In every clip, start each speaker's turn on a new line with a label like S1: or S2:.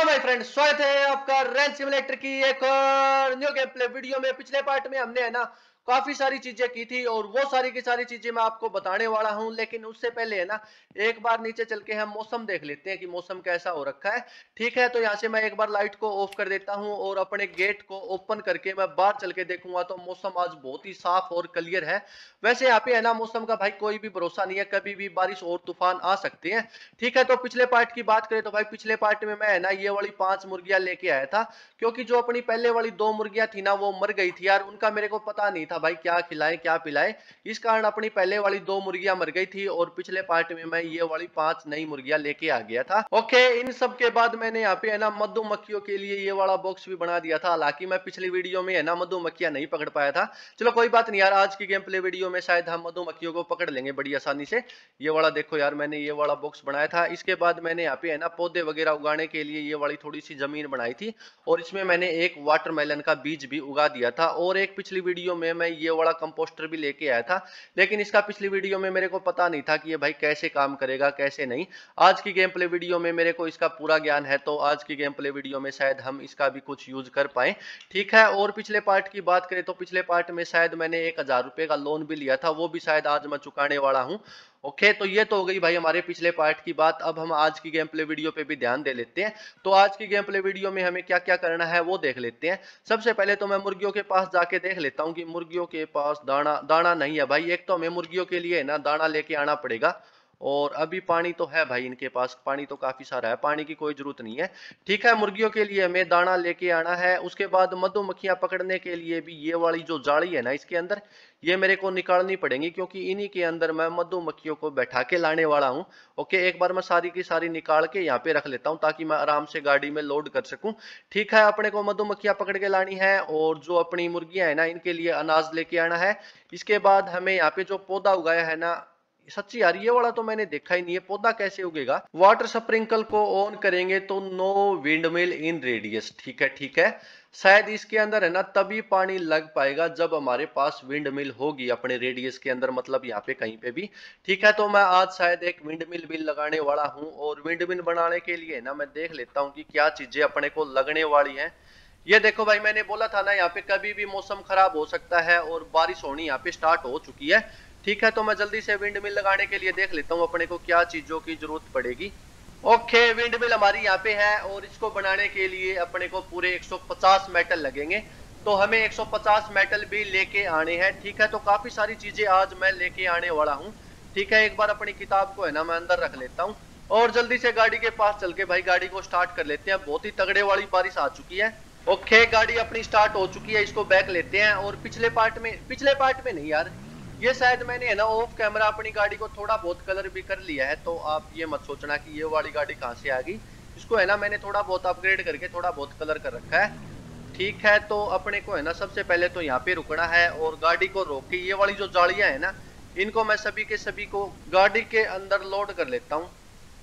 S1: Hello my friend, स्वागत है आपका रेंज सिमुलेटर की एक और न्यू गेम प्ले वीडियो में। पिछले पार्ट में हमने है ना काफी सारी चीजें की थी और वो सारी की सारी चीजें मैं आपको बताने वाला हूं, लेकिन उससे पहले है ना एक बार नीचे चल के हम मौसम देख लेते हैं कि मौसम कैसा हो रखा है। ठीक है, तो यहाँ से मैं एक बार लाइट को ऑफ कर देता हूँ और अपने गेट को ओपन करके मैं बाहर चल के देखूंगा तो मौसम आज बहुत ही साफ और क्लियर है। वैसे यहाँ पे है ना मौसम का भाई कोई भी भरोसा नहीं है, कभी भी बारिश और तूफान आ सकते हैं। ठीक है, तो पिछले पार्ट की बात करें तो भाई पिछले पार्ट में मैं है ना ये वाली 5 मुर्गियां लेके आया था, क्योंकि जो अपनी पहले वाली 2 मुर्गियां थी ना वो मर गई थी यार। उनका मेरे को पता नहीं था भाई क्या खिलाएं क्या पिलाएं, इस कारण अपनी पहले वाली 2 मुर्गियां मर गई थी और पिछले पार्ट में मैं ये वाली 5 नई मुर्गियां लेके आ गया था। ओके, इन सब के बाद मैंने यहाँ पे है ना मधुमक्खियों के लिए ये वाला बॉक्स भी बना दिया था। हालांकि मैं पिछली वीडियो में है ना मधुमक्खियां नहीं पकड़ पाया था। चलो कोई बात नहीं यार, आज की गेम प्ले वीडियो में शायद हम मधुमक्खियों को पकड़ लेंगे बड़ी आसानी से। ये वाला देखो यार, मैंने ये वाला बॉक्स बनाया था। इसके बाद मैंने यहाँ पे है ना पौधे वगैरह उगाने के लिए ये वाली थोड़ी सी जमीन बनाई थी और इसमें मैंने एक वाटरमेलन का बीज भी उगा दिया था। और एक पिछली वीडियो में मैं ये वाला कंपोस्टर भी लेके आया था, लेकिन इसका पिछली वीडियो में मेरे को पता नहीं था कि ये भाई कैसे काम करेगा कैसे नहीं। आज की गेम प्ले वीडियो में मेरे को इसका पूरा ज्ञान है, तो आज की गेम प्ले वीडियो में शायद हम इसका भी कुछ यूज कर पाए। ठीक है, और पिछले पार्ट की बात करें तो पिछले पार्ट में शायद मैंने 1000 रुपए का लोन भी लिया था, वो भी शायद आज मैं चुकाने वाला हूँ। ओके, तो ये तो हो गई भाई हमारे पिछले पार्ट की बात। अब हम आज की गेम प्ले वीडियो पे भी ध्यान दे लेते हैं। तो आज की गेम प्ले वीडियो में हमें क्या क्या करना है वो देख लेते हैं। सबसे पहले तो मैं मुर्गियों के पास जाके देख लेता हूँ कि मुर्गियों के पास दाना दाना नहीं है भाई। एक तो हमें मुर्गियों के लिए ना दाना लेके आना पड़ेगा, और अभी पानी तो है भाई इनके पास, पानी तो काफी सारा है, पानी की कोई जरूरत नहीं है। ठीक है, मुर्गियों के लिए हमें दाना लेके आना है। उसके बाद मधुमक्खियां पकड़ने के लिए भी ये वाली जो जाली है ना इसके अंदर ये मेरे को निकालनी पड़ेगी, क्योंकि इन्हीं के अंदर मैं मधुमक्खियों को बैठा के लाने वाला हूँ। ओके, एक बार मैं सारी की सारी निकाल के यहाँ पे रख लेता हूँ ताकि मैं आराम से गाड़ी में लोड कर सकूं। ठीक है, अपने को मधुमक्खियां पकड़ के लानी है और जो अपनी मुर्गियां है ना इनके लिए अनाज लेके आना है। इसके बाद हमें यहाँ पे जो पौधा उगाया है ना, सच्ची यार ये वाला तो मैंने देखा ही नहीं है, पौधा कैसे उगेगा। वाटर स्प्रिंकल को ऑन करेंगे तो नो विंडमिल इन रेडियस। ठीक है ठीक है, शायद इसके अंदर है ना तभी पानी लग पाएगा जब हमारे पास विंड मिल होगी अपने रेडियस के अंदर, मतलब यहाँ पे कहीं पे भी। ठीक है, तो मैं आज शायद एक विंड मिल भी लगाने वाला हूँ, और विंड मिल बनाने के लिए ना मैं देख लेता हूँ कि क्या चीजें अपने को लगने वाली हैं। ये देखो भाई, मैंने बोला था ना यहाँ पे कभी भी मौसम खराब हो सकता है और बारिश होनी यहाँ पे स्टार्ट हो चुकी है। ठीक है, तो मैं जल्दी से विंड मिल लगाने के लिए देख लेता हूँ अपने को क्या चीजों की जरूरत पड़ेगी। ओके, विंड मिल हमारी यहाँ पे है और इसको बनाने के लिए अपने को पूरे 150 मेटल लगेंगे, तो हमें 150 मेटल भी लेके आने हैं। ठीक है, तो काफी सारी चीजें आज मैं लेके आने वाला हूँ। ठीक है, एक बार अपनी किताब को है ना मैं अंदर रख लेता हूँ और जल्दी से गाड़ी के पास चल के भाई गाड़ी को स्टार्ट कर लेते हैं। बहुत ही तगड़े वाली बारिश आ चुकी है। ओके, गाड़ी अपनी स्टार्ट हो चुकी है, इसको बैक लेते हैं। और पिछले पार्ट में नहीं यार, ये शायद मैंने है ना ऑफ कैमरा अपनी गाड़ी को थोड़ा बहुत कलर भी कर लिया है, तो आप ये मत सोचना कि ये वाली गाड़ी कहाँ से आ गई। इसको है ना मैंने थोड़ा बहुत अपग्रेड करके थोड़ा बहुत कलर कर रखा है। ठीक है, तो अपने को है ना सबसे पहले तो यहाँ पे रुकना है और गाड़ी को रोक के ये वाली जो जालियां है ना इनको मैं सभी के सभी को गाड़ी के अंदर लोड कर लेता हूँ।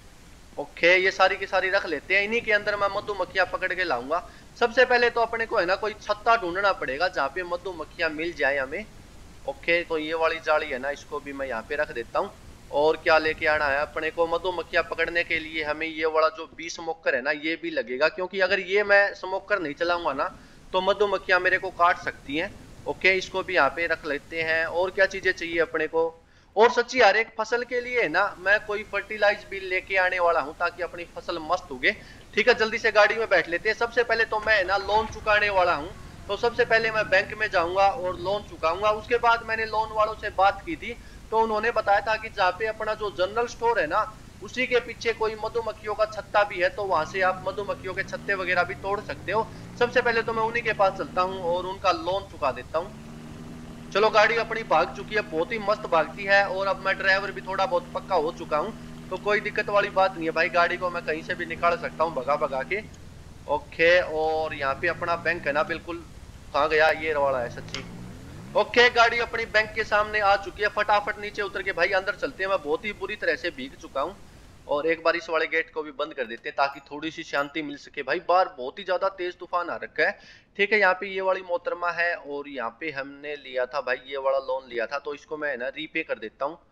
S1: ओके, ये सारी की सारी रख लेते हैं, इन्हीं के अंदर मैं मधुमक्खियां पकड़ के लाऊंगा। सबसे पहले तो अपने को है ना कोई छत्ता ढूंढना पड़ेगा जहाँ पे मधुमक्खियां मिल जाए हमें। ओके, तो ये वाली जाली है ना इसको भी मैं यहाँ पे रख देता हूँ। और क्या लेके आना है अपने को मधुमक्खियां पकड़ने के लिए, हमें ये वाला जो बी स्मोकर है ना ये भी लगेगा, क्योंकि अगर ये मैं स्मोकर नहीं चलाऊंगा ना तो मधुमक्खियां मेरे को काट सकती हैं। ओके, इसको भी यहाँ पे रख लेते हैं। और क्या चीजें चाहिए अपने को, और सच्ची यार एक फसल के लिए है ना मैं कोई फर्टिलाइज भी लेके आने वाला हूँ ताकि अपनी फसल मस्त उगे। ठीक है, जल्दी से गाड़ी में बैठ लेते हैं। सबसे पहले तो मैं है ना लोन चुकाने वाला हूँ, तो सबसे पहले मैं बैंक में जाऊंगा और लोन चुकाऊंगा। उसके बाद मैंने लोन वालों से बात की थी, तो उन्होंने बताया था कि जहाँ पे अपना जो जनरल स्टोर है ना उसी के पीछे कोई मधुमक्खियों का छत्ता भी है, तो वहां से आप मधुमक्खियों के छत्ते वगैरह भी तोड़ सकते हो। सबसे पहले तो मैं उन्हीं के पास चलता हूँ और उनका लोन चुका देता हूँ। चलो, गाड़ी अपनी भाग चुकी है, बहुत ही मस्त भागती है, और अब मैं ड्राइवर भी थोड़ा बहुत पक्का हो चुका हूँ, तो कोई दिक्कत वाली बात नहीं है भाई। गाड़ी को मैं कहीं से भी निकाल सकता हूँ भगा भगा के। ओके, और यहाँ पे अपना बैंक है ना बिल्कुल, कहाँ गया ये वाला है सच्ची। ओके, गाड़ी अपनी बैंक के सामने आ चुकी है, फटाफट नीचे उतर के भाई अंदर चलते हैं। मैं बहुत ही बुरी तरह से भीग चुका हूँ, और एक बार इस वाले गेट को भी बंद कर देते हैं ताकि थोड़ी सी शांति मिल सके भाई। बाहर बहुत ही ज्यादा तेज तूफान आ रखा है। ठीक है, यहाँ पे ये वाली मोहतरमा है और यहाँ पे हमने लिया था भाई ये वाला लोन लिया था, तो इसको मैं ना रीपे कर देता हूँ।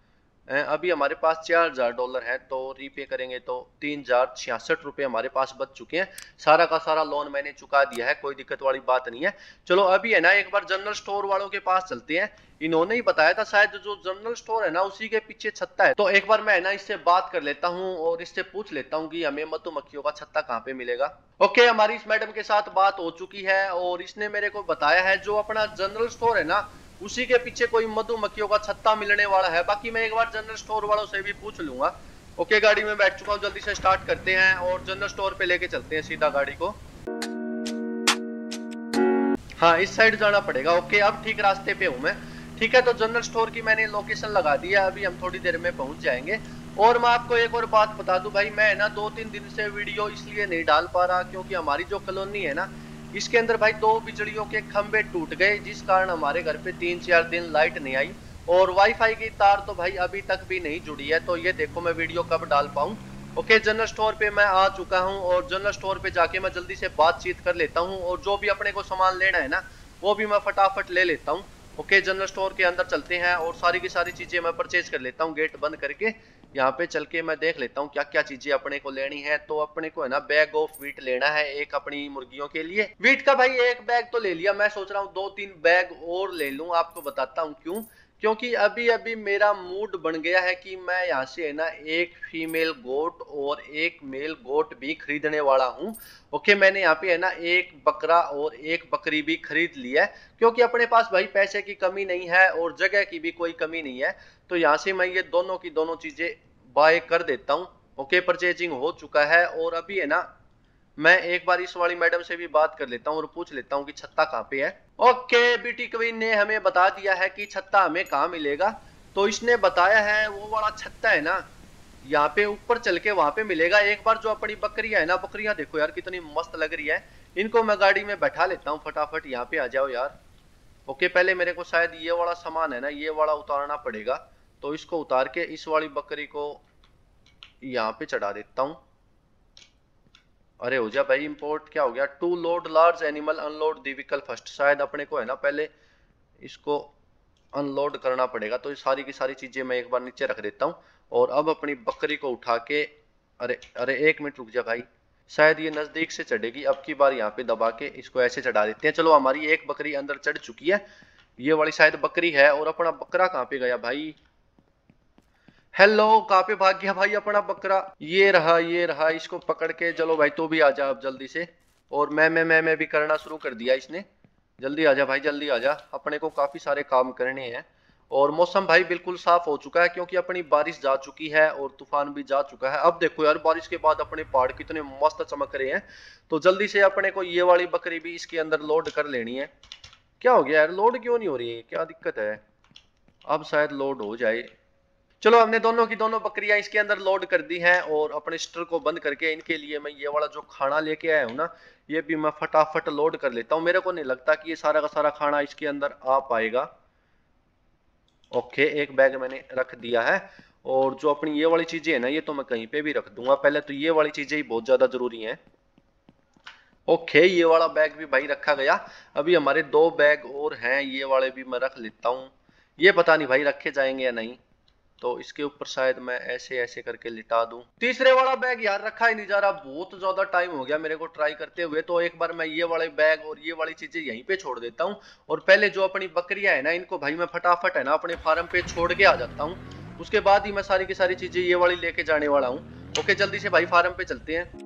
S1: अभी हमारे पास $4000 है, तो रीपे करेंगे तो 3066 रुपये हमारे पास बच चुके हैं। सारा का सारा लोन मैंने चुका दिया है, कोई दिक्कत वाली बात नहीं है। चलो अभी है ना एक बार जनरल स्टोर वालों के पास चलते हैं। इन्होंने ही बताया था शायद जो जनरल स्टोर है ना उसी के पीछे छत्ता है, तो एक बार मैं है ना इससे बात कर लेता हूँ और इससे पूछ लेता हूँ कि हमें मधुमक्खियों का छत्ता कहाँ पे मिलेगा। ओके, हमारी इस मैडम के साथ बात हो चुकी है और इसने मेरे को बताया है जो अपना जनरल स्टोर है ना उसी के पीछे कोई मधुमक्खियों का छत्ता मिलने वाला है। बाकी मैं एक बार जनरल स्टोर वालों से भी पूछ लूंगा। ओके, गाड़ी में बैठ चुका हूँ, जल्दी से स्टार्ट करते हैं और जनरल स्टोर पे लेके चलते हैं सीधा गाड़ी को। हाँ, इस साइड जाना पड़ेगा। ओके, अब ठीक रास्ते पे हूँ मैं। ठीक है, तो जनरल स्टोर की मैंने लोकेशन लगा दी है, अभी हम थोड़ी देर में पहुंच जाएंगे। और मैं आपको एक और बात बता दूं भाई, मैं ना 2-3 दिन से वीडियो इसलिए नहीं डाल पा रहा क्योंकि हमारी जो कॉलोनी है ना इसके अंदर भाई 2 बिजलियों के खंभे टूट गए, जिस कारण हमारे घर पे 3-4 दिन लाइट नहीं आई और वाईफाई की तार तो भाई अभी तक भी नहीं जुड़ी है। तो ये देखो मैं वीडियो कब डाल पाऊँ। ओके, जनरल स्टोर पे मैं आ चुका हूँ और जनरल स्टोर पे जाके मैं जल्दी से बातचीत कर लेता हूँ और जो भी अपने को सामान लेना है ना वो भी मैं फटाफट ले लेता हूँ। ओके, जनरल स्टोर के अंदर चलते हैं और सारी की सारी चीजें मैं परचेज कर लेता हूँ। गेट बंद करके यहाँ पे चल के मैं देख लेता हूँ क्या क्या चीजें अपने को लेनी है। तो अपने को है ना बैग ऑफ वीट लेना है एक अपनी मुर्गियों के लिए। वीट का भाई एक बैग तो ले लिया, मैं सोच रहा हूँ 2-3 बैग और ले लूँ। आपको बताता हूँ क्यों, क्योंकि अभी अभी मेरा मूड बन गया है कि मैं यहाँ से है ना एक फीमेल गोट और एक मेल गोट भी खरीदने वाला हूँ। ओके, मैंने यहाँ पे है ना एक बकरा और एक बकरी भी खरीद लिया है क्योंकि अपने पास भाई पैसे की कमी नहीं है और जगह की भी कोई कमी नहीं है। तो यहाँ से मैं ये दोनों की दोनों चीजें बाय कर देता हूँ। ओके, परचेजिंग हो चुका है और अभी है ना मैं एक बार इस वाली मैडम से भी बात कर लेता हूँ और पूछ लेता हूँ कि छत्ता कहाँ पे है। ओके, ब्यूटी क्वीन ने हमें बता दिया है कि छत्ता हमें कहाँ मिलेगा। तो इसने बताया है वो वाला छत्ता है ना यहाँ पे ऊपर चल के वहां पे मिलेगा। एक बार जो अपनी बकरियां है ना, बकरियां देखो यार कितनी मस्त लग रही है, इनको मैं गाड़ी में बैठा लेता हूँ फटाफट। यहाँ पे आ जाओ यार। ओके, पहले मेरे को शायद ये वाला सामान है ना ये वाला उतारना पड़ेगा, तो इसको उतार के इस वाली बकरी को यहाँ पे चढ़ा देता हूँ। अरे हो जा भाई, इंपोर्ट क्या हो गया, to load large animal unload the vehicle first. शायद अपने को है ना पहले इसको अनलोड करना पड़ेगा। तो ये सारी की सारी चीजें मैं एक बार नीचे रख देता हूँ और अब अपनी बकरी को उठा के, अरे अरे एक मिनट रुक जा भाई, शायद ये नजदीक से चढ़ेगी। अब की बार यहाँ पे दबा के इसको ऐसे चढ़ा देते हैं। चलो हमारी एक बकरी अंदर चढ़ चुकी है, ये वाली शायद बकरी है। और अपना बकरा कहाँ पे गया भाई, हेलो, कहाँ पे भाग गया भाई अपना बकरा। ये रहा ये रहा, इसको पकड़ के चलो भाई तू भी आ जा अब जल्दी से। और मैं भी करना शुरू कर दिया इसने। जल्दी आ जा भाई जल्दी आ जा, अपने को काफी सारे काम करने हैं। और मौसम भाई बिल्कुल साफ हो चुका है क्योंकि अपनी बारिश जा चुकी है और तूफान भी जा चुका है। अब देखो यार बारिश के बाद अपने पहाड़ कितने मस्त चमक रहे हैं। तो जल्दी से अपने को ये वाली बकरी भी इसके अंदर लोड कर लेनी है। क्या हो गया यार, लोड क्यों नहीं हो रही है, क्या दिक्कत है। अब शायद लोड हो जाए। चलो, हमने दोनों की दोनों बकरियां इसके अंदर लोड कर दी हैं और अपने स्टर को बंद करके इनके लिए मैं ये वाला जो खाना लेके आया हूँ ना ये भी मैं फटाफट लोड कर लेता हूँ। मेरे को नहीं लगता कि ये सारा का सारा खाना इसके अंदर आ पाएगा। ओके, एक बैग मैंने रख दिया है और जो अपनी ये वाली चीजें है ना ये तो मैं कहीं पे भी रख दूंगा। पहले तो ये वाली चीजें ही बहुत ज्यादा जरूरी हैं। ओके, ये वाला बैग भी भाई रखा गया। अभी हमारे 2 बैग और हैं, ये वाले भी मैं रख लेता हूँ। ये पता नहीं भाई रखे जाएंगे या नहीं, तो इसके ऊपर शायद मैं ऐसे ऐसे करके लिटा दूं। तीसरे वाला बैग यार रखा ही नहीं जा रहा, बहुत ज्यादा टाइम हो गया मेरे को ट्राई करते हुए। तो एक बार मैं ये वाले बैग और ये वाली चीजें यहीं पे छोड़ देता हूँ और पहले जो अपनी बकरियां है ना इनको भाई मैं फटाफट है ना अपने फार्म पे छोड़ के आ जाता हूँ। उसके बाद ही मैं सारी की सारी चीजें ये वाली लेके जाने वाला हूँ। ओके, जल्दी से भाई फार्म पे चलते हैं।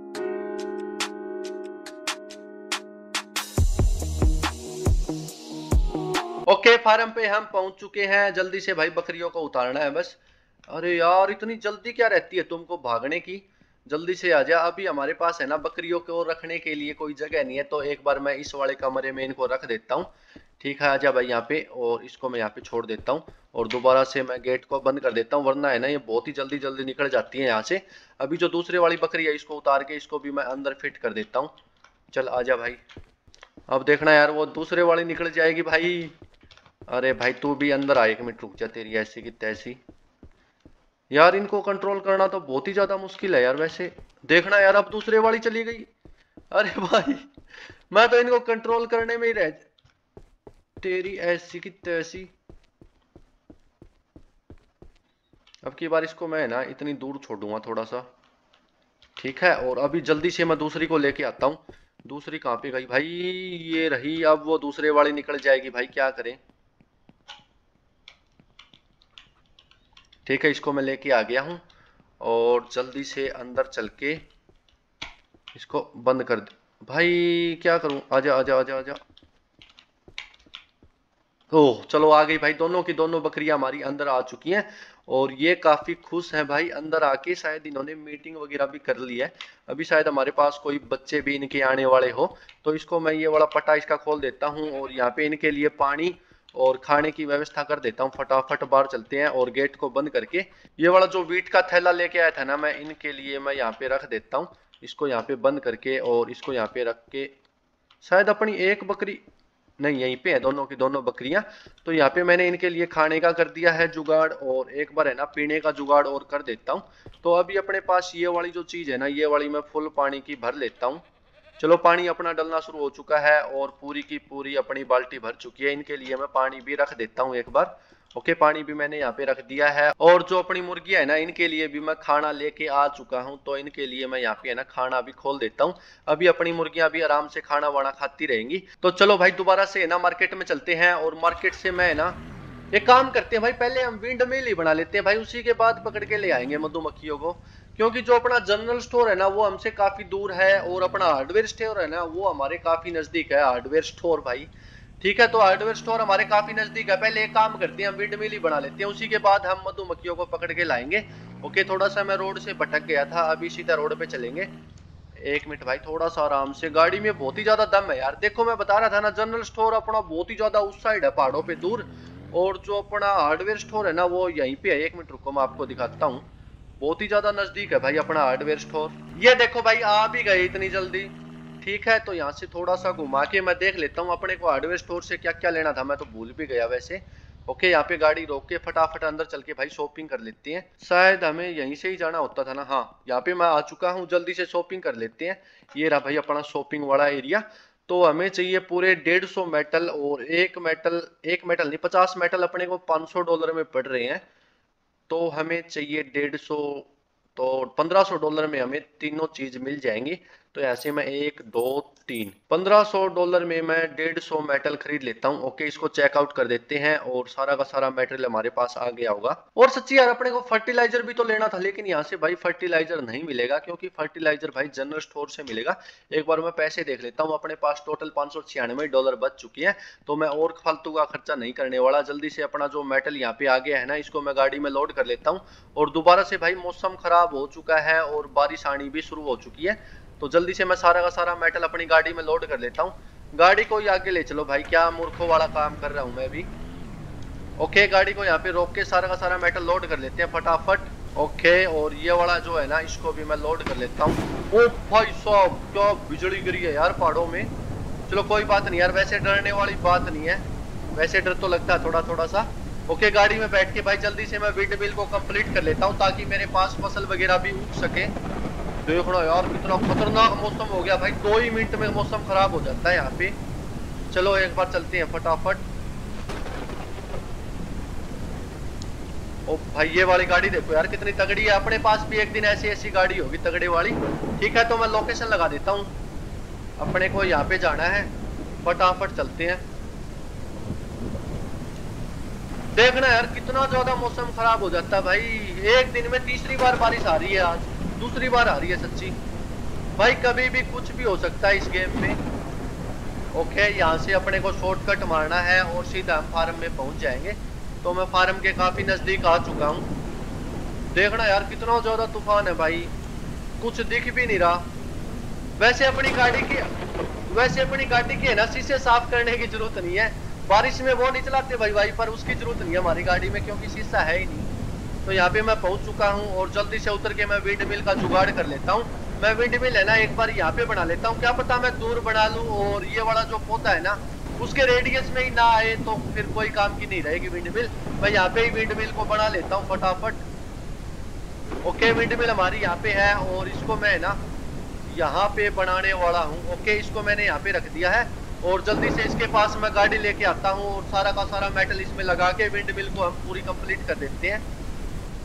S1: ओके, फार्म पे हम पहुंच चुके हैं, जल्दी से भाई बकरियों को उतारना है बस। अरे यार इतनी जल्दी क्या रहती है तुमको भागने की, जल्दी से आ जा। अभी हमारे पास है ना बकरियों को रखने के लिए कोई जगह नहीं है, तो एक बार मैं इस वाले कमरे में इनको रख देता हूँ। ठीक है, आजा भाई यहाँ पे, और इसको मैं यहाँ पे छोड़ देता हूँ और दोबारा से मैं गेट को बंद कर देता हूँ, वरना है ना ये बहुत ही जल्दी जल्दी निकल जाती है यहाँ से। अभी जो दूसरे वाली बकरी है इसको उतार के इसको भी मैं अंदर फिट कर देता हूँ। चल आजा भाई, अब देखना यार वो दूसरे वाली निकल जाएगी भाई। अरे भाई तू भी अंदर आ, एक मिनट रुक जा, तेरी ऐसी की तैसी। यार इनको कंट्रोल करना तो बहुत ही ज्यादा मुश्किल है यार वैसे। देखना यार अब दूसरे वाली चली गई। अरे भाई मैं तो इनको कंट्रोल करने में ही रह, तेरी ऐसी की तैसी। अब की बार इसको मैं ना इतनी दूर छोड़ूंगा थोड़ा सा, ठीक है। और अभी जल्दी से मैं दूसरी को लेके आता हूँ। दूसरी कहाँ पे गई भाई? ये रही। अब वो दूसरे वाली निकल जाएगी भाई, क्या करें। ठीक है, इसको मैं लेके आ गया हूँ और जल्दी से अंदर चल के इसको बंद कर दे। भाई क्या करूं? आजा आजा आजा आजा। ओह चलो आ गई भाई, दोनों की दोनों बकरियां हमारी अंदर आ चुकी हैं। और ये काफी खुश हैं भाई, अंदर आके शायद इन्होंने मीटिंग वगैरह भी कर ली है। अभी शायद हमारे पास कोई बच्चे भी इनके आने वाले हो। तो इसको मैं ये वाला पट्टा इसका खोल देता हूँ और यहाँ पे इनके लिए पानी और खाने की व्यवस्था कर देता हूँ। फटाफट बाहर चलते हैं और गेट को बंद करके ये वाला जो वीट का थैला लेके आया था ना मैं, इनके लिए मैं यहाँ पे रख देता हूँ। इसको यहाँ पे बंद करके और इसको यहाँ पे रख के शायद अपनी एक बकरी, नहीं यहीं पे है दोनों की दोनों बकरियां। तो यहाँ पे मैंने इनके लिए खाने का कर दिया है जुगाड़, और एक बार है ना पीने का जुगाड़ और कर देता हूँ। तो अभी अपने पास ये वाली जो चीज है ना, ये वाली मैं फुल पानी की भर लेता हूँ। चलो पानी अपना डलना शुरू हो चुका है और पूरी की पूरी अपनी बाल्टी भर चुकी है। इनके लिए मैं पानी भी रख देता हूँ एक बार। ओके, पानी भी मैंने यहाँ पे रख दिया है। और जो अपनी मुर्गी है ना, इनके लिए भी मैं खाना लेके आ चुका हूँ। तो इनके लिए मैं यहाँ पे है ना खाना भी खोल देता हूँ। अभी अपनी मुर्गियां भी आराम से खाना वाना खाती रहेंगी। तो चलो भाई दोबारा से है ना मार्केट में चलते हैं और मार्केट से मैं ना एक काम करते हैं भाई, पहले हम विंड मिल ही बना लेते हैं भाई, उसी के बाद पकड़ के ले आएंगे मधुमक्खियों को। क्योंकि जो अपना जनरल स्टोर है ना वो हमसे काफी दूर है और अपना हार्डवेयर स्टोर है ना वो हमारे काफी नजदीक है। हार्डवेयर स्टोर भाई, ठीक है, तो हार्डवेयर स्टोर हमारे काफी नजदीक है। पहले एक काम करते हैं, हम विंड मिल ही बना लेते हैं, उसी के बाद हम मधुमक्खियों को पकड़ के लाएंगे। ओके, थोड़ा सा मैं रोड से भटक गया था, अभी सीधा रोड पे चलेंगे। एक मिनट भाई, थोड़ा सा आराम से, गाड़ी में बहुत ही ज्यादा दम है यार। देखो मैं बता रहा था ना, जनरल स्टोर अपना बहुत ही ज्यादा उस साइड है पहाड़ों पे दूर, और जो अपना हार्डवेयर स्टोर है ना वो यहीं पे है। एक मिनट रुको, मैं आपको दिखाता हूँ। बहुत ही ज्यादा नजदीक है भाई अपना हार्डवेयर स्टोर। ये देखो भाई, आ भी गए इतनी जल्दी। ठीक है, तो यहाँ से थोड़ा सा घुमा के मैं देख लेता हूँ अपने को हार्डवेयर स्टोर से क्या क्या लेना था, मैं तो भूल भी गया वैसे। ओके, यहाँ पे गाड़ी रोक के फटाफट अंदर चल के भाई शॉपिंग कर लेते हैं। शायद हमें यहीं से ही जाना होता था ना। हाँ, यहाँ पे मैं आ चुका हूँ, जल्दी से शॉपिंग कर लेते हैं। ये रहा भाई अपना शॉपिंग वाला एरिया। तो हमें चाहिए पूरे 150 मेटल, और एक मेटल नहीं 50 मेटल अपने को $500 में पड़ रहे हैं। तो हमें चाहिए 150, तो $1500 में हमें तीनों चीज मिल जाएंगी। तो ऐसे मैं 1 2 3 $1500 में मैं 150 मेटल खरीद लेता हूँ। ओके, इसको चेकआउट कर देते हैं और सारा का सारा मेटेरियल हमारे पास आ गया होगा। और सच्ची यार अपने को फर्टिलाइजर भी तो लेना था, लेकिन यहाँ से भाई फर्टिलाइजर नहीं मिलेगा, क्योंकि फर्टिलाइजर भाई जनरल स्टोर से मिलेगा। एक बार मैं पैसे देख लेता हूँ, अपने पास टोटल $596 बच चुकी है। तो मैं और फालतू का खर्चा नहीं करने वाला। जल्दी से अपना जो मेटल यहाँ पे आ गया है ना, इसको मैं गाड़ी में लोड कर लेता हूँ। और दोबारा से भाई मौसम खराब हो चुका है और बारिश आनी भी शुरू हो चुकी है। तो जल्दी से मैं सारा का सारा मेटल अपनी गाड़ी में लोड कर लेता हूँ। गाड़ी को ही आगे ले चलो भाई, क्या मूर्खों वाला काम कर रहा हूँ मैं भी। ओके, गाड़ी को यहाँ पे रोक के सारा का सारा मेटल लोड कर लेते हैं फटाफट। ओके, और ये वाला जो है ना इसको भी मैं लोड कर लेता हूँ। ओ भाई साहब, क्या बिजली गिरी है यार पहाड़ों में। चलो कोई बात नहीं यार, वैसे डरने वाली बात नहीं है, वैसे डर तो लगता है थोड़ा थोड़ा सा। ओके, गाड़ी में बैठ के भाई जल्दी से मैं विंड मिल को कंप्लीट कर लेता हूँ, ताकि मेरे पास फसल वगैरह भी उग सके। देखो यार कितना खतरनाक मौसम हो गया भाई, 2 ही मिनट में मौसम खराब हो जाता है यहाँ पे। चलो एक बार चलते हैं फटाफट। ओ भाई, ये वाली गाड़ी देखो यार कितनी तगड़ी है। अपने पास भी एक दिन ऐसी ऐसी गाड़ी होगी तगड़ी वाली। ठीक है, तो मैं लोकेशन लगा देता हूँ, अपने को यहाँ पे जाना है, फटाफट चलते हैं। देखना यार कितना ज्यादा मौसम खराब हो जाता है भाई, एक दिन में तीसरी बार बारिश आ रही है, आज दूसरी बार आ रही है सच्ची भाई। कभी भी कुछ भी हो सकता है इस गेम में। ओके, यहाँ से अपने को शॉर्टकट मारना है और सीधा हम फार्म में पहुंच जाएंगे। तो मैं फार्म के काफी नजदीक आ चुका हूँ। देखना यार कितना ज्यादा तूफान है भाई, कुछ दिख भी नहीं रहा। वैसे अपनी गाड़ी की है ना शीशे साफ करने की जरूरत नहीं है, बारिश में वो नहीं चलाते भाई पर उसकी जरूरत नहीं है हमारी गाड़ी में, क्योंकि शीशा है ही नहीं। तो यहाँ पे मैं पहुंच चुका हूँ और जल्दी से उतर के मैं विंड मिल का जुगाड़ कर लेता हूँ। मैं विंड मिल है ना एक बार यहाँ पे बना लेता हूँ, क्या पता मैं दूर बना लूँ और ये वाला जो पौधा है ना उसके रेडियस में ही ना आए, तो फिर कोई काम की नहीं रहेगी विंड मिल। मैं यहाँ पे ही विंड मिल को बना लेता हूँ फटाफट। ओके, विंड मिल हमारी यहाँ पे है और इसको मैं ना यहाँ पे बनाने वाला हूँ। ओके, इसको मैंने यहाँ पे रख दिया है और जल्दी से इसके पास मैं गाड़ी लेके आता हूँ और सारा का सारा मेटल इसमें लगा के विंड मिल को हम पूरी कंप्लीट कर देते हैं।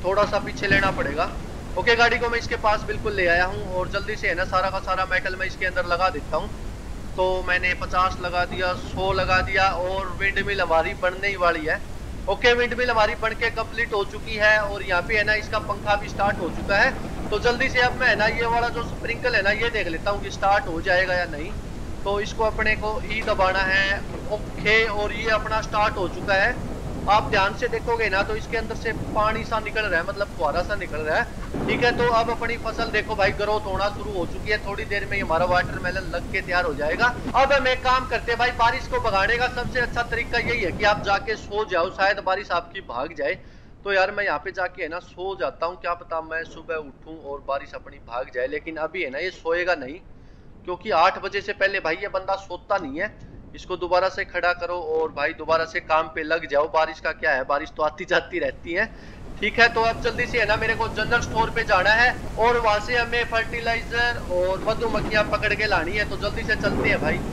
S1: थोड़ा सा पीछे लेना पड़ेगा। ओके, गाड़ी को मैं इसके पास बिल्कुल ले आया हूँ और जल्दी से है ना सारा का सारा मेटल मैं इसके अंदर लगा देता हूँ। तो मैंने 50 लगा दिया, 100 लगा दिया और विंड मिल हमारी बनने ही वाली है। ओके, विंड मिल हमारी बन के कंप्लीट हो चुकी है और यहाँ पे है ना इसका पंखा भी स्टार्ट हो चुका है। तो जल्दी से अब मैं है ना ये वाला जो स्प्रिंकल है ना ये देख लेता हूँ कि स्टार्ट हो जाएगा या नहीं। तो इसको अपने को ई दबाना है। ओके, और ये अपना स्टार्ट हो चुका है। आप ध्यान से देखोगे ना तो इसके अंदर से पानी सा निकल रहा है, मतलब फुहारा सा निकल रहा है। ठीक है, तो अब अपनी फसल देखो भाई ग्रोथ होना शुरू हो चुकी है। थोड़ी देर में हमारा वाटरमेलन लग के तैयार हो जाएगा। अब हम एक काम करते हैं भाई, बारिश को भगाने का सबसे अच्छा तरीका यही है कि आप जाके सो जाओ, शायद बारिश आपकी भाग जाए। तो यार मैं यहाँ पे जाके है ना सो जाता हूँ, क्या पता मैं सुबह उठूं और बारिश अपनी भाग जाए। लेकिन अभी है ना ये सोएगा नहीं, क्योंकि 8 बजे से पहले भाई ये बंदा सोता नहीं है। इसको दोबारा से खड़ा करो और भाई दोबारा से काम पे लग जाओ। बारिश का क्या है, बारिश तो आती जाती रहती है। ठीक है, तो अब जल्दी से है ना मेरे को जनरल स्टोर पे जाना है और वहां से हमें फर्टिलाइजर और मधुमक्खियां पकड़ के लानी है। तो जल्दी से चलते हैं भाई।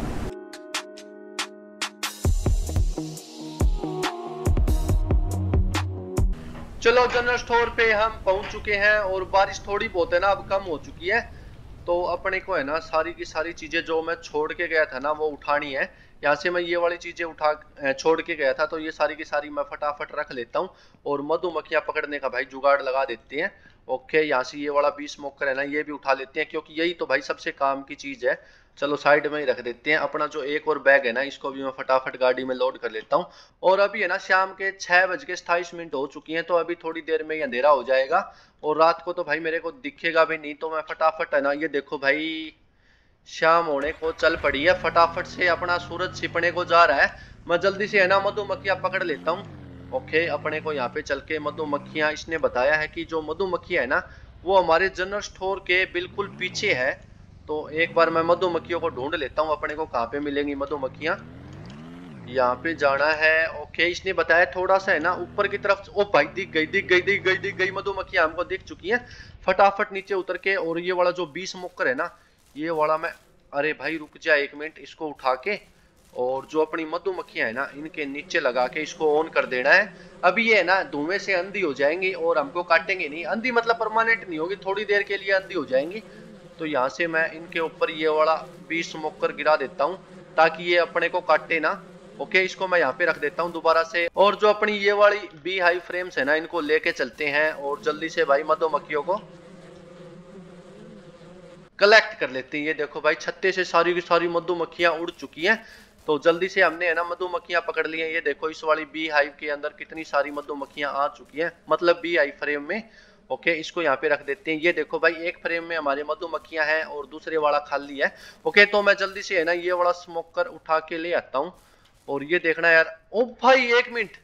S1: चलो, जनरल स्टोर पे हम पहुंच चुके हैं और बारिश थोड़ी बहुत है ना अब कम हो चुकी है। तो अपने को है ना सारी की सारी चीजें जो मैं छोड़ के गया था ना वो उठानी है। यहाँ से मैं ये वाली चीजें छोड़ के गया था, तो ये सारी की सारी मैं फटाफट रख लेता हूँ और मधुमक्खियां पकड़ने का भाई जुगाड़ लगा देते हैं। ओके, यहाँ से ये वाला 20 स्मोकर है ना ये भी उठा लेते हैं, क्योंकि यही तो भाई सबसे काम की चीज है। चलो साइड में ही रख देते हैं। अपना जो एक और बैग है ना इसको भी मैं फटाफट गाड़ी में लोड कर लेता हूँ। और अभी है ना शाम के 6:27 हो चुकी हैं, तो अभी थोड़ी देर में ही अंधेरा हो जाएगा और रात को तो भाई मेरे को दिखेगा भी नहीं। तो मैं फटाफट है ना ये देखो भाई शाम होने को चल पड़ी है, फटाफट से अपना सूरज छिपने को जा रहा है। मैं जल्दी से है ना मधुमक्खियां पकड़ लेता हूँ। ओके, अपने को यहाँ पे चल के मधुमक्खियां, इसने बताया है कि जो मधुमक्खियां है ना वो हमारे जनरल स्टोर के बिल्कुल पीछे है। तो एक बार मैं मधुमक्खियों को ढूंढ लेता हूँ, अपने को कहाँ पे मिलेंगी मधुमक्खियां। यहाँ पे जाना है। ओके, इसने बताया थोड़ा सा है ना ऊपर की तरफ। ओ भाई दिख गई दिख गई दिख गई दिख गई, मधुमक्खियां हमको दिख चुकी हैं। फटाफट नीचे उतर के और ये वाला जो 20 मुक्कर है ना ये वाला मैं, अरे भाई रुक जा एक मिनट, इसको उठा के और जो अपनी मधुमक्खियां है ना इनके नीचे लगा के इसको ऑन कर देना है। अभी ये है ना धुएं से अंधी हो जाएंगी और हमको काटेंगे नहीं। अंधी मतलब परमानेंट नहीं होगी, थोड़ी देर के लिए अंधी हो जाएंगी। तो यहाँ से मैं इनके ऊपर ये वाला 20 मुक्कर गिरा देता हूँ ताकि ये अपने को काटे ना। ओके, इसको मैं यहाँ पे रख देता हूँ दोबारा से। और जो अपनी ये वाली बी हाई फ्रेम्स है ना इनको लेके चलते हैं और जल्दी से भाई मधुमक्खियों को कलेक्ट कर लेते हैं। ये देखो भाई छत्ते से सारी की सारी मधुमक्खियां उड़ चुकी हैं। तो जल्दी से हमने है ना मधुमक्खियां पकड़ ली हैं। ये देखो इस वाली बी हाइव के अंदर कितनी सारी मधुमक्खियां आ चुकी हैं, मतलब बी हाइव फ्रेम में। ओके, इसको यहाँ पे रख देते हैं। ये देखो भाई एक फ्रेम में हमारे मधुमक्खियां हैं और दूसरे वाला खाली है। ओके, तो मैं जल्दी से है ना ये वाला स्मोकर उठा के ले आता हूँ। और ये देखना यार, ओ भाई एक मिनट,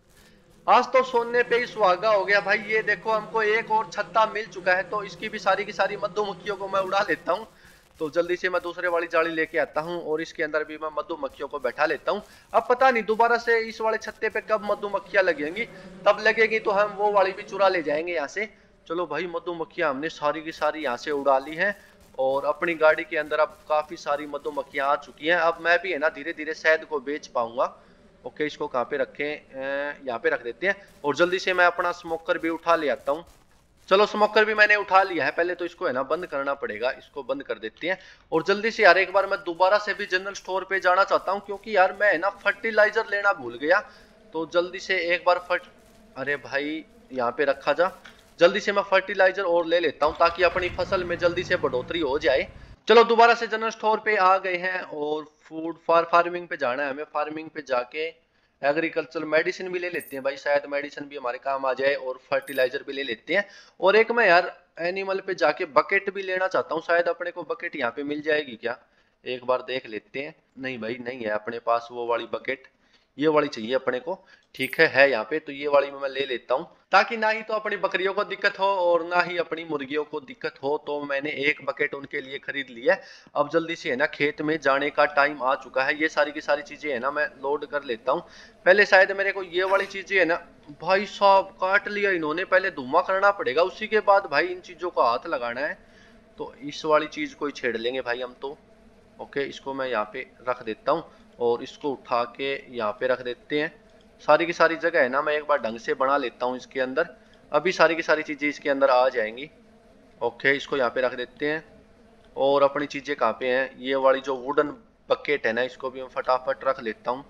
S1: आज तो सोने पे ही सुहागा हो गया भाई। ये देखो हमको एक और छत्ता मिल चुका है, तो इसकी भी सारी की सारी मधुमक्खियों को मैं उड़ा लेता हूँ। तो जल्दी से मैं दूसरे वाली जाली लेके आता हूँ और इसके अंदर भी मैं मधुमक्खियों को बैठा लेता हूँ। अब पता नहीं दोबारा से इस वाले छत्ते पे कब मधुमक्खियां लगेंगी, तब लगेगी तो हम वो वाली भी चुरा ले जाएंगे यहाँ से। चलो भाई मधुमक्खियां हमने सारी की सारी यहाँ से उड़ा ली है और अपनी गाड़ी के अंदर अब काफी सारी मधुमक्खियां आ चुकी हैं। अब मैं भी है ना धीरे धीरे शहद को बेच पाऊंगा। ओके, इसको कहाँ पे रखें, यहाँ पे रख देते हैं और जल्दी से मैं अपना स्मोकर भी उठा ले आता हूँ। चलो स्मोकर भी मैंने उठा लिया है, पहले तो इसको है ना बंद करना पड़ेगा। इसको बंद कर देते हैं और जल्दी से यार एक बार मैं दोबारा से भी जनरल स्टोर पे जाना चाहता हूँ, क्योंकि यार मैं है ना फर्टिलाइजर लेना भूल गया। तो जल्दी से एक बार अरे भाई यहाँ पे रखा जा, जल्दी से मैं फर्टिलाइजर और ले लेता हूँ ताकि अपनी फसल में जल्दी से बढ़ोतरी हो जाए। चलो दोबारा से जनरल स्टोर पे आ गए हैं और फूड फार्मिंग पे जाना है हमें। फार्मिंग पे जाके एग्रीकल्चर मेडिसिन भी ले लेते हैं भाई, शायद मेडिसिन भी हमारे काम आ जाए और फर्टिलाइजर भी ले लेते हैं। और एक मैं यार एनिमल पे जाके बकेट भी लेना चाहता हूँ, शायद अपने को बकेट यहाँ पे मिल जाएगी क्या, एक बार देख लेते हैं। नहीं भाई नहीं है अपने पास वो वाली बकेट, ये वाली चाहिए अपने को। ठीक है यहाँ पे, तो ये वाली मैं ले लेता हूँ ताकि ना ही तो अपनी बकरियों को दिक्कत हो और ना ही अपनी मुर्गियों को दिक्कत हो। तो मैंने एक बकेट उनके लिए खरीद ली है। अब जल्दी से है ना खेत में जाने का टाइम आ चुका है। ये सारी की सारी चीजें है ना मैं लोड कर लेता हूँ। पहले शायद मेरे को ये वाली चीजें है ना, भाई साहब काट लिया इन्होंने, पहले धुआं करना पड़ेगा उसी के बाद भाई इन चीजों का हाथ लगाना है। तो इस वाली चीज को ही छेड़ लेंगे भाई हम तो। ओके, इसको मैं यहाँ पे रख देता हूँ और इसको उठा के यहाँ पे रख देते हैं। सारी की सारी जगह है ना मैं एक बार ढंग से बना लेता हूँ इसके अंदर। अभी सारी की सारी चीजें इसके अंदर आ जाएंगी। ओके, इसको यहाँ पे रख देते हैं। और अपनी चीजें कहाँ पे हैं, ये वाली जो वुडन बकेट है ना, इसको भी मैं फटाफट रख लेता हूँ।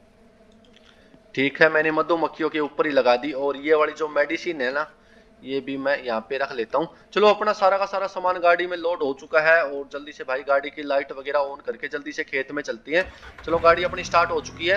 S1: ठीक है, मैंने मधुमक्खियों के ऊपर ही लगा दी। और ये वाली जो मेडिसिन है ना, ये भी मैं यहाँ पे रख लेता हूँ। चलो, अपना सारा का सारा सामान गाड़ी में लोड हो चुका है और जल्दी से भाई गाड़ी की लाइट वगैरह ऑन करके जल्दी से खेत में चलती है। चलो, गाड़ी अपनी स्टार्ट हो चुकी है।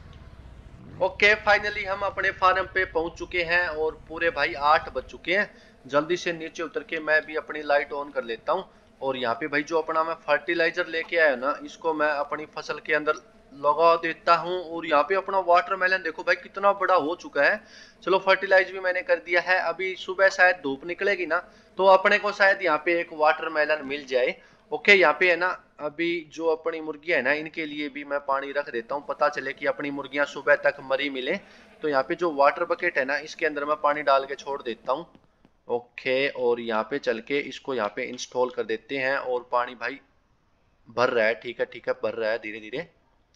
S1: ओके, फाइनली हम अपने फार्म पे पहुंच चुके हैं और पूरे भाई 8 बज चुके हैं। जल्दी से नीचे उतर के मैं भी अपनी लाइट ऑन कर लेता हूँ। और यहाँ पे भाई जो अपना मैं फर्टिलाइजर लेके आया ना, इसको मैं अपनी फसल के अंदर लगा देता हूँ। और यहाँ पे अपना वाटरमेलन देखो भाई कितना बड़ा हो चुका है। चलो, फर्टिलाइज भी मैंने कर दिया है। अभी सुबह शायद धूप निकलेगी ना, तो अपने को शायद यहाँ पे एक वाटरमेलन मिल जाए। ओके, यहाँ पे है ना, अभी जो अपनी मुर्गियां है ना, इनके लिए भी मैं पानी रख देता हूँ, पता चले कि अपनी मुर्गियां सुबह तक मरी मिले। तो यहाँ पे जो वाटर बकेट है ना, इसके अंदर मैं पानी डाल के छोड़ देता हूँ। ओके, और यहाँ पे चल के इसको यहाँ पे इंस्टॉल कर देते हैं। और पानी भाई भर रहा है, ठीक है ठीक है, भर रहा है धीरे धीरे।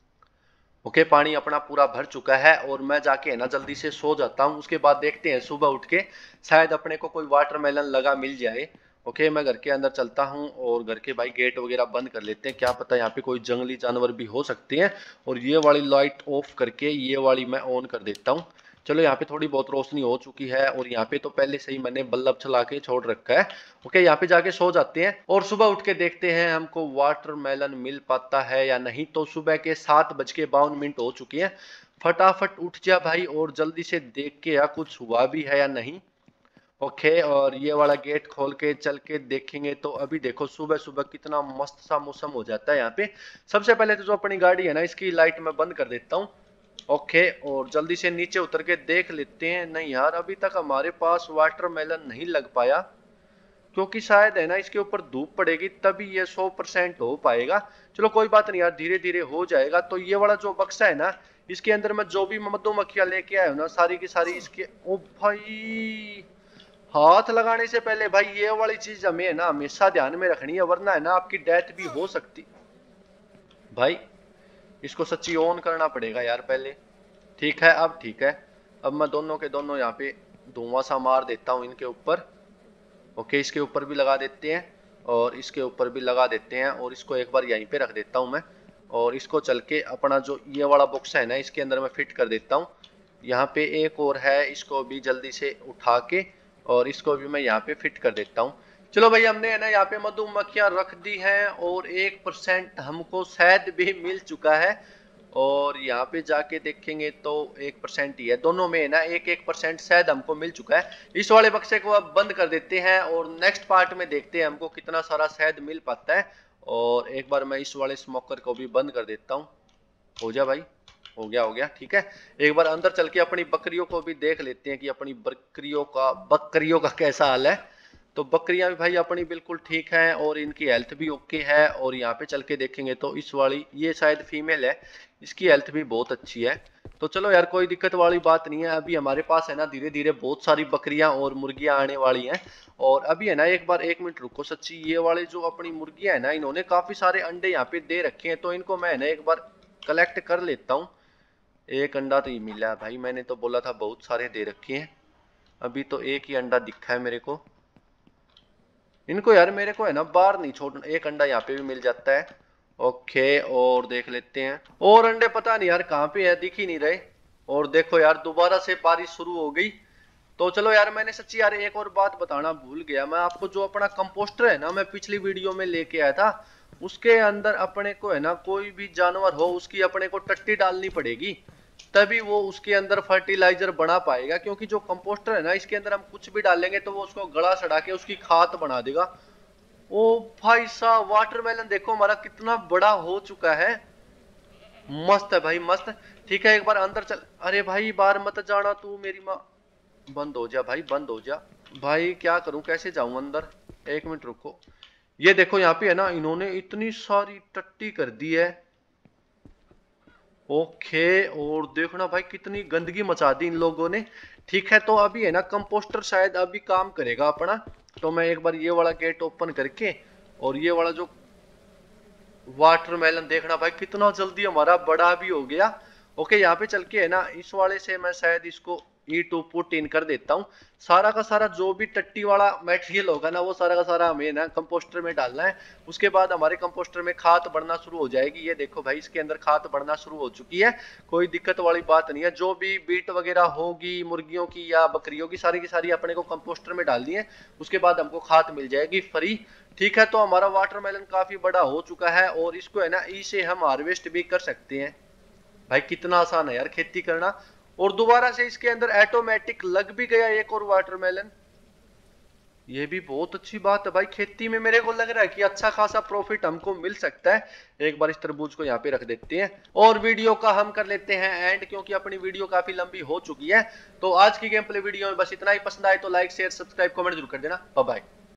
S1: ओके, पानी अपना पूरा भर चुका है और मैं जाके है ना जल्दी से सो जाता हूँ। उसके बाद देखते हैं सुबह उठ के, शायद अपने को कोई वाटरमेलन लगा मिल जाए। ओके, मैं घर के अंदर चलता हूँ और घर के भाई गेट वगैरह बंद कर लेते हैं, क्या पता यहाँ पे कोई जंगली जानवर भी हो सकते हैं। और ये वाली लाइट ऑफ करके ये वाली मैं ऑन कर देता हूँ। चलो, यहाँ पे थोड़ी बहुत रोशनी हो चुकी है और यहाँ पे तो पहले से ही मैंने बल्ब चला के छोड़ रखा है। ओके, यहाँ पे जाके सो जाते हैं और सुबह उठ के देखते हैं हमको वाटरमेलन मिल पाता है या नहीं। तो सुबह के 7:52 हो चुके हैं। फटाफट उठ जा भाई और जल्दी से देख के या कुछ हुआ भी है या नहीं। ओके, और ये वाला गेट खोल के चल के देखेंगे तो अभी देखो सुबह सुबह कितना मस्त सा मौसम हो जाता है यहाँ पे। सबसे पहले तो जो अपनी गाड़ी है ना, इसकी लाइट मैं बंद कर देता हूँ। ओके, और जल्दी से नीचे उतर के देख लेते हैं। नहीं यार, अभी तक हमारे पास वाटरमेलन नहीं लग पाया, क्योंकि शायद है ना इसके ऊपर धूप पड़ेगी तभी ये 100% हो पाएगा। चलो, कोई बात नहीं यार, धीरे धीरे हो जाएगा। तो ये वाला जो बक्सा है ना, इसके अंदर मैं जो भी मधुमक्खियां लेके आया हूं ना, सारी की सारी इसके। ओ भाई, हाथ लगाने से पहले भाई ये वाली चीज हमें है ना हमेशा ध्यान में रखनी है, वरना है ना आपकी डेथ भी हो सकती। भाई, इसको सच्ची ऑन करना पड़ेगा यार पहले। ठीक है, अब ठीक है। अब मैं दोनों के दोनों यहाँ पे धुआं सा मार देता हूँ इनके ऊपर। ओके, इसके ऊपर भी लगा देते हैं और इसके ऊपर भी लगा देते हैं। और इसको एक बार यहीं पे रख देता हूँ मैं। और इसको चल के अपना जो ये वाला बॉक्स है ना, इसके अंदर मैं फिट कर देता हूँ। यहाँ पे एक और है, इसको भी जल्दी से उठा के और इसको भी मैं यहाँ पे फिट कर देता हूँ। चलो भाई, हमने है ना यहाँ पे मधुमक्खियां रख दी हैं और 1% हमको शहद भी मिल चुका है। और यहाँ पे जाके देखेंगे तो 1% ही है, दोनों में है ना 1% शहद हमको मिल चुका है। इस वाले बक्से को अब बंद कर देते हैं और नेक्स्ट पार्ट में देखते हैं हमको कितना सारा शहद मिल पाता है। और एक बार मैं इस वाले स्मोकर को भी बंद कर देता हूँ। हो जा भाई, हो गया हो गया, ठीक है। एक बार अंदर चल के अपनी बकरियों को भी देख लेते हैं कि अपनी बकरियों का कैसा हाल है। तो बकरियां भी भाई अपनी बिल्कुल ठीक हैं और इनकी हेल्थ भी ओके है। और यहाँ पे चल के देखेंगे तो इस वाली, ये शायद फीमेल है, इसकी हेल्थ भी बहुत अच्छी है। तो चलो यार, कोई दिक्कत वाली बात नहीं है। अभी हमारे पास है ना धीरे धीरे बहुत सारी बकरियां और मुर्गियां आने वाली हैं। और अभी है ना, एक बार 1 मिनट रुको सच्ची, ये वाले जो अपनी मुर्गियां है ना, इन्होंने काफी सारे अंडे यहाँ पे दे रखे हैं, तो इनको मैं ना एक बार कलेक्ट कर लेता हूँ। एक अंडा तो ये मिला है भाई, मैंने तो बोला था बहुत सारे दे रखे हैं, अभी तो एक ही अंडा दिखा है मेरे को। इनको यार मेरे को है ना बाहर नहीं छोड़ना, एक अंडा यहाँ पे भी मिल जाता है। ओके, और देख लेते हैं और अंडे, पता नहीं यार कहाँ पे है, दिख ही नहीं रहे। और देखो यार, दोबारा से बारिश शुरू हो गई। तो चलो यार, मैंने सच्ची यार एक और बात बताना भूल गया मैं आपको। जो अपना कंपोस्टर है ना, मैं पिछली वीडियो में लेके आया था, उसके अंदर अपने को है ना कोई भी जानवर हो उसकी अपने को टट्टी डालनी पड़ेगी, तभी वो उसके अंदर फर्टिलाइजर बना पाएगा। क्योंकि जो कंपोस्टर है ना, इसके अंदर हम कुछ भी डालेंगे तो वो उसको गला सड़ा के उसकी खाद बना देगा। ओ भाई साहब, वाटरमेलन देखो हमारा कितना बड़ा हो चुका है। मस्त है भाई, मस्त। ठीक है, एक बार अंदर चल। अरे भाई, बाहर मत जाना तू, मेरी माँ। बंद हो जा भाई, बंद हो जा भाई। क्या करूं, कैसे जाऊं अंदर, 1 मिनट रुको। ये देखो यहाँ पे है ना, इन्होंने इतनी सारी टट्टी कर दी है। ओके, और देखना भाई कितनी गंदगी मचा दी इन लोगों ने। ठीक है, तो अभी है ना कंपोस्टर शायद अभी काम करेगा अपना। तो मैं एक बार ये वाला गेट ओपन करके, और ये वाला जो वाटरमेलन देखना भाई कितना जल्दी हमारा बड़ा भी हो गया। ओके, यहाँ पे चल के है ना, इस वाले से मैं शायद इसको E2 पुट इन कर देता हूँ। सारा का सारा जो भी टट्टी वाला मटेरियल होगा ना, वो सारा का सारा हमें ना कंपोस्टर में डालना है। उसके बाद हमारे कंपोस्टर में खाद बढ़ना शुरू हो जाएगी। ये देखो भाई, इसके अंदर खाद बढ़ना शुरू हो चुकी है, कोई दिक्कत वाली बात नहीं है। जो भी बीट वगैरह होगी मुर्गियों की या बकरियों की सारी अपने को कंपोस्टर में डाल दी है। उसके बाद हमको खाद मिल जाएगी फ्री। ठीक है, तो हमारा वाटरमेलन काफी बड़ा हो चुका है और इसको है ना ई से हम हार्वेस्ट भी कर सकते हैं। भाई कितना आसान है यार खेती करना। और दोबारा से इसके अंदर ऑटोमेटिक लग भी गया एक और वाटरमेलन। ये भी बहुत अच्छी बात है भाई, खेती में मेरे को लग रहा है कि अच्छा खासा प्रॉफिट हमको मिल सकता है। एक बार इस तरबूज को यहाँ पे रख देते हैं और वीडियो का हम कर लेते हैं एंड, क्योंकि अपनी वीडियो काफी लंबी हो चुकी है। तो आज की गेम प्ले वीडियो में बस इतना ही। पसंद आए तो लाइक शेयर सब्सक्राइब कमेंट जरूर कर देना। Bye bye.